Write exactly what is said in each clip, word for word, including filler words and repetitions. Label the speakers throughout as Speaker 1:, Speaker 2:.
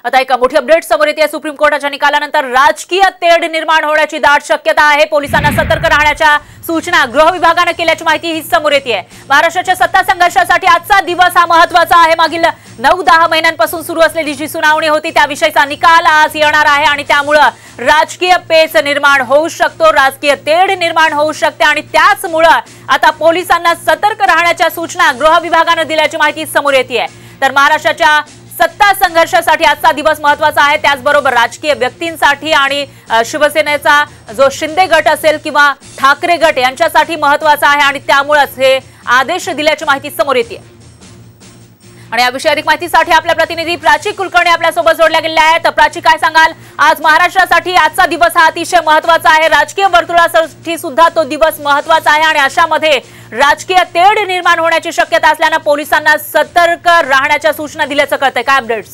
Speaker 1: आता एक मोठी अपडेट समोर येते। सुप्रीम कोर्टाच्या निकालानंतर राजकीय तेढ निर्माण होण्याची दाट शक्यता आहे। पोलिसांना सतर्क राहण्याच्या सूचना गृह विभागाने केल्याची माहिती ही समोर येते। महाराष्ट्राच्या सत्ता संघर्षासाठी आजचा दिवस हा महत्त्वाचा आहे। मागील नऊ दहा महिन्यांपासून सुरू असलेली जी सुनावणी होती त्याविषयीचा निकाल आज येणार आहे आणि त्यामुळे राजकीय पेच निर्माण होऊ शकतो, राजकीय तेढ निर्माण होऊ शकते आणि त्याचमुळे आता पोलिसांना सतर्क राहण्याच्या सूचना गृह विभागाने दिल्याची माहिती समोर येते। तर महाराष्ट्राच्या सत्ता संघर्षासाठी आजचा दिवस महत्त्वाचा आहे। त्याचबरोबर राजकीय व्यक्तींसाठी आणि शिवसेनेचा जो शिंदे गट असेल किंवा ठाकरे गट यांच्यासाठी महत्त्वाचा आहे आणि त्यामुळेच हे आदेश दिल्याची माहिती समोर येते। आणि याविषयी अधिक माहितीसाठी आपल्या प्रतिनिधी प्राची कुलकर्णी आपल्या सोबत जोडल्या गेल्या आहेत। प्राची, काय सांगाल, आज महाराष्ट्रासाठी आजचा दिवस हा अतिशय महत्त्वाचा आहे, राजकीय वर्तुळासाठी सुद्धा तो दिवस महत्त्वाचा आहे आणि अशामध्ये राजकीय तेढ निर्माण होण्याची शक्यता असल्याने पोलिसांना सतर्क राहण्याच्या सूचना दिल्याचं कळतंय, काय अपडेट्स?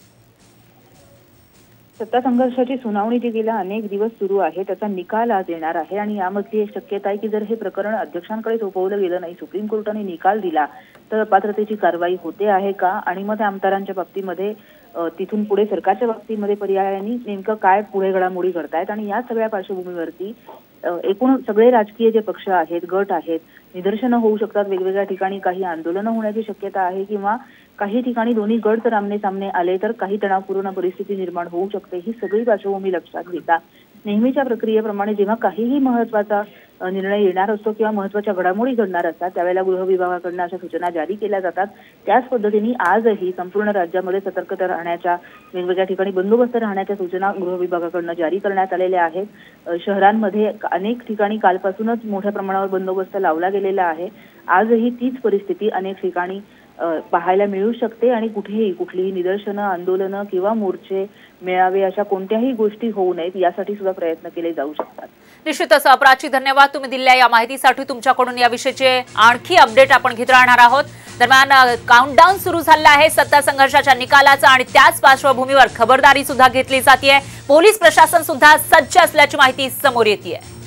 Speaker 2: सत्ता संघर्षाची सुनावणी जी गेल्या अनेक दिवस सुरू आहे त्याचा निकाल आज येणार आहे आणि यामधली एक शक्यता आहे की जर हे प्रकरण अध्यक्षांकडे सोपवलं गेलं नाही, सुप्रीम कोर्टाने निकाल दिला तर अपात्रतेची कारवाई होते आहे का आणि मग आमदारांच्या बाबतीमध्ये तिथून पुढे सरकारच्या बाबतीमध्ये पर्यायाने नेमकं काय पुढे घडामोडी घडतायत आणि या सगळ्या पार्श्वभूमीवरती एकूण सगळे राजकीय जे पक्ष आहेत, गट आहेत, निदर्शनं होऊ शकतात, वेगवेगळ्या ठिकाणी काही आंदोलनं होण्याची शक्यता आहे किंवा काही ठिकाणी दोन्ही गट जर आमने सामने आले तर काही तणावपूर्ण परिस्थिती निर्माण होऊ शकते। ही सगळी पार्श्वभूमी लक्षात घेता नेहमीच्या प्रक्रियेप्रमाणे जेव्हा काहीही महत्त्वाचा निर्णय येणार असतो किंवा महत्त्वाच्या घडामोडी घडणार असतात त्यावेळेला गृह विभागाकडून अशा सूचना जारी केल्या जातात। त्याच पद्धतीने आजही संपूर्ण राज्यामध्ये सतर्कता राहण्याच्या, वेगवेगळ्या ठिकाणी बंदोबस्त राहण्याच्या सूचना गृह विभागाकडून जारी करण्यात आलेल्या आहेत। शहरांमध्ये अनेक ठिकाणी कालपासूनच मोठ्या प्रमाणावर बंदोबस्त लावला गेलेला आहे। आजही तीच परिस्थिती अनेक ठिकाणी पाहायला मिळू शकते आणि कुठेही कुठलीही निदर्शनं, आंदोलनं किंवा मोर्चे, मेळावे अशा कोणत्याही गोष्टी होऊ नयेत यासाठी सुद्धा प्रयत्न केले जाऊ शकतात।
Speaker 1: निश्चितच प्राची, धन्यवाद तुम्ही दिलेल्या या माहितीसाठी। तुमच्याकडून याविषयीचे आणखी अपडेट आपण घेत राहणार आहोत। दरम्यान काउंटडाऊन सुरू झाला आहे सत्ता संघर्षाच्या निकालाचा आणि त्याच पार्श्वभूमीवर खबरदारी सुद्धा घेतली जाते। पोलीस प्रशासन सुद्धा सज्ज असल्याची माहिती समोर येते।